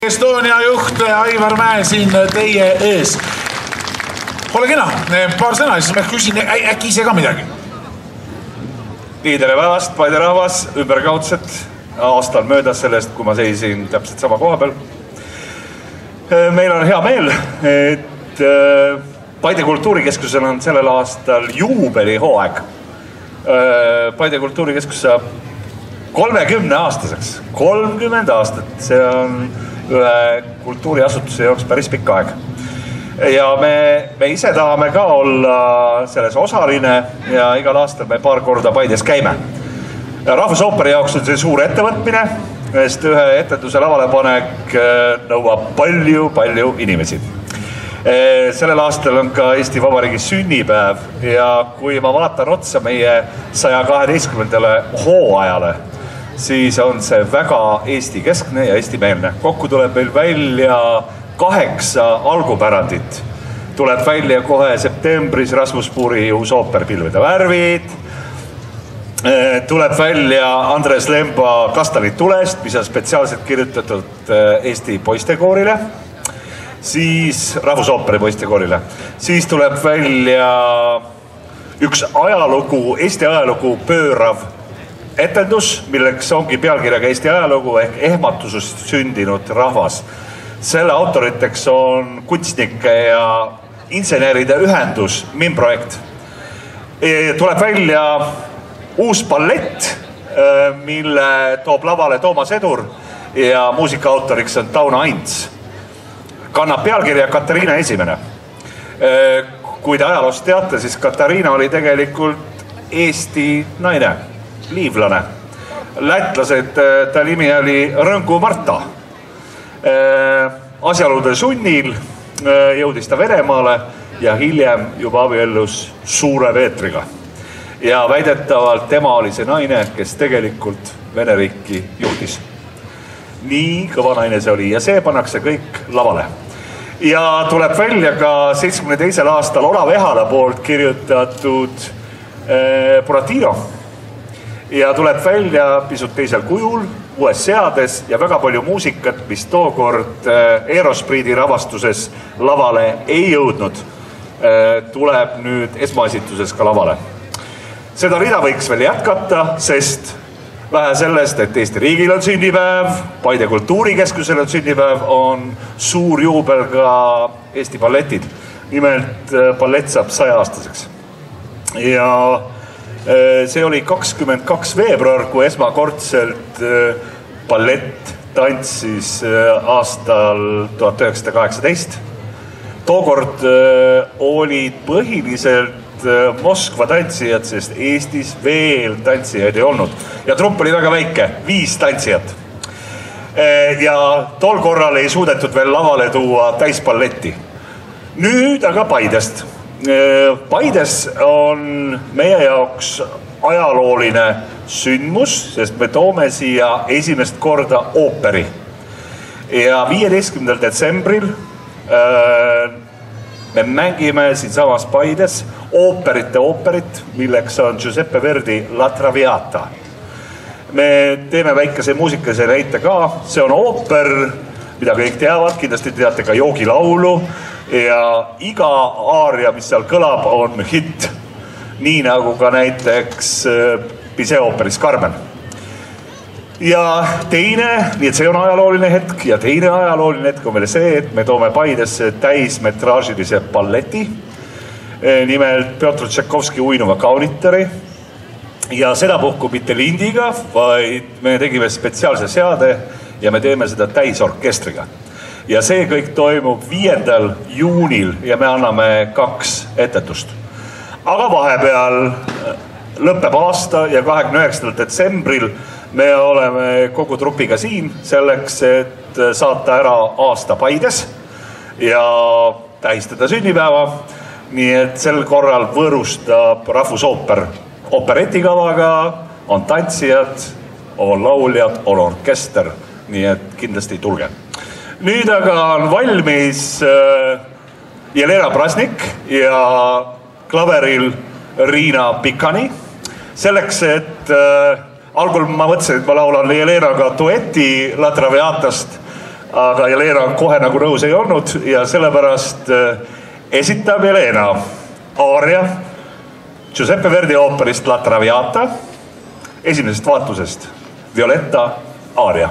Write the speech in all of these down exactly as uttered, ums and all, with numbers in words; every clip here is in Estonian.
Estonia juht Aivar Mäe siin teie ees. Ole kena, paar sõna, siis ma küsin, äkki ise ka midagi. Nii, tere päevast, Paide rahvas, ümberkaudset. Aastal möödas sellest, kui ma seisin täpselt sama koha peal. Meil on hea meel, et Paide Kultuurikeskusel on sellel aastal juubeli hooaeg. Paide Kultuurikeskus saab kolmekümne aastaseks. kolmkümmend aastat, see on ühe kultuuriasutuse jooks päris pikk aeg. Ja me, me ise tahame ka olla selles osaline ja igal aastal me paar korda Paides käime. Rahvusooperi jaoks on see suur ettevõtmine, sest ühe etenduse lavalepanek nõuab palju, palju inimesi. Sellel aastal on ka Eesti Vabariigi sünnipäev ja kui ma vaatan otsa meie saja kaheteistkümnendale hooajale, siis on see väga Eesti keskne ja Eesti meelne. Kokku tuleb meil välja kaheksa algupärandit. Tuleb välja kohe septembris Rasmus Puuri uus ooper Pilvede värvid. Tuleb välja Andres Lemba Kastanid tulest, mis on spetsiaalselt kirjutatud Eesti poistekoorile. Siis Rahvusooperi poistekoorile. Siis tuleb välja üks ajalugu, Eesti ajalugu pöörav etendus, milleks ongi pealkirjaga Eesti ajalugu ehk ehmatusest sündinud rahvas. Selle autoriteks on kunstnike ja inseneride ühendus Minprojekt. Tuleb välja uus ballett, mille toob lavale Toomas Edur ja muusikaautoriks on Tauno Aints. Kannab pealkirja Katariina esimene. Kui te ajaloost teate, siis Katariina oli tegelikult Eesti naine. Liivlane. Lätlased, ta nimi oli Rõngu Marta. Asjaolude sunnil jõudis ta Venemaale ja hiljem juba abiellus Suure Veetriga. Ja väidetavalt tema oli see naine, kes tegelikult Vene riiki juhtis. Nii kõva naine see oli ja see pannakse kõik lavale. Ja tuleb välja ka seitsmekümne teisel aastal Olav Ehala poolt kirjutatud Buratino. Ja tuleb välja pisut teisel kujul, uues seades ja väga palju muusikat, mis tookord Aerospriidi ravastuses lavale ei jõudnud, tuleb nüüd esmaesituses ka lavale. Seda rida võiks veel jätkata, sest vähe sellest, et Eesti riigil on sünnipäev, Paide Kultuurikeskusel on sünnipäev, on suur juubel ka Eesti balletid. Nimelt ballett saab saja aastaseks. Ja see oli kakskümmend kaks veebruar, kui esmakordselt ballett tantsis aastal tuhat üheksasada kaheksateist. Tookord olid põhiliselt Moskva tantsijad, sest Eestis veel tantsijaid ei olnud. Ja trupp oli väga väike, viis tantsijat. Ja tol korral ei suudetud veel lavale tuua täisballetti. Nüüd aga Paidest. Paides on meie jaoks ajalooline sündmus, sest me toome siia esimest korda ooperi. Ja viieteistkümnendal detsembril me mängime siin samas Paides ooperite ooperit, milleks on Giuseppe Verdi La Traviata. Me teeme väikese muusikase näite ka, see on ooper, mida kõik teavad, kindlasti teate ka joogilaulu ja iga aaria, mis seal kõlab, on hitt. Nii nagu ka näiteks Bizet ooperis Carmen. Ja teine, nii et see on ajalooline hetk ja teine ajalooline hetk on veel see, et me toome Paidesse täismetraažilise balleti. Nimelt Piotr Tšaikovski uinuva kaunitari. Ja seda puhku mitte lindiga, vaid me tegime spetsiaalse seade ja me teeme seda täisorkestriga. Ja see kõik toimub viiendal juunil ja me anname kaks etendust. Aga vahepeal lõpeb aasta ja kahekümne üheksandal detsembril me oleme kogu trupiga siin selleks, et saata ära aasta Paides ja tähistada sünnipäeva. Nii et sel korral võõrustab Rahvusooper operetikavaga, on tantsijad, on lauljad, on orkester, nii et kindlasti tulge. Nüüd aga on valmis Jelena Prasnik ja klaveril Riina Pikani. Selleks, et algul ma mõtlesin, et ma laulan Jelenaga dueti La Traviatast, aga Jelena kohe nagu nõus ei olnud ja sellepärast esitab Jelena aaria Giuseppe Verdi ooperist La Traviata esimesest vaatusest Violetta aaria.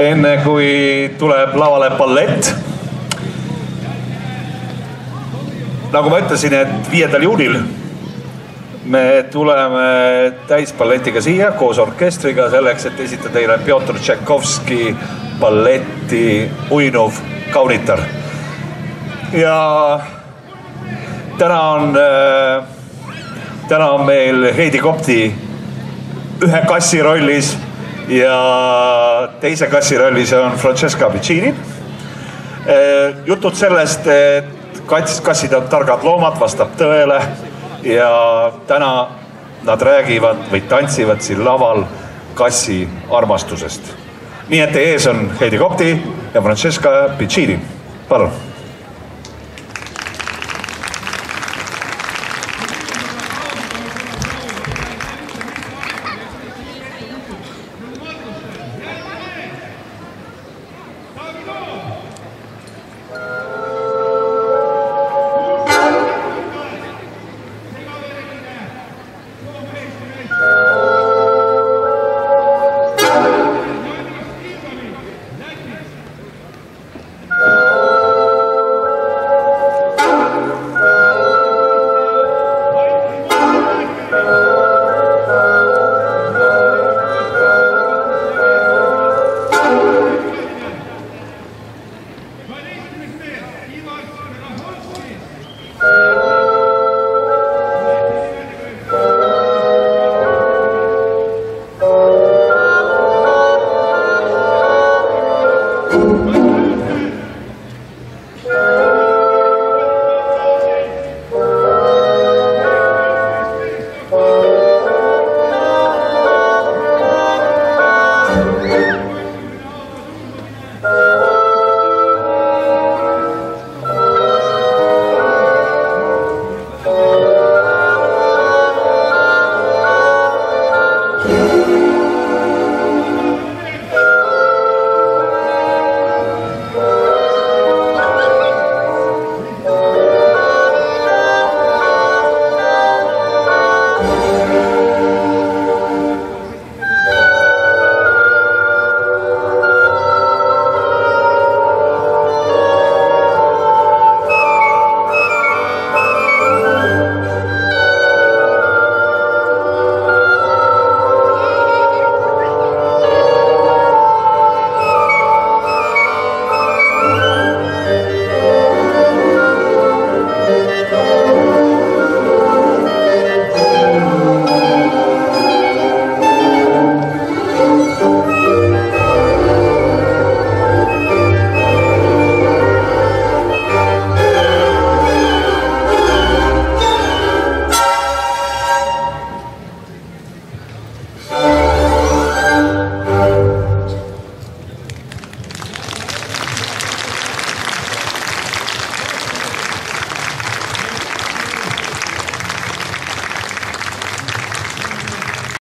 enne kui tuleb lavale ballett. Nagu ma ütlesin, et viiendal juunil me tuleme täisballetiga siia koos orkestriga selleks, et esitada teile Pjotr Tšaikovski balletti Uinuv kaunitar. Ja täna on, täna on meil Heidi Kopti ühe kassi rollis ja teise kassi rollis on Francesca Piccini. Jutud sellest, et kassid on targad loomad, vastab tõele ja täna nad räägivad või tantsivad siin laval kassi armastusest. Nii et teie ees on Heidi Kopti ja Francesca Piccini. Palun!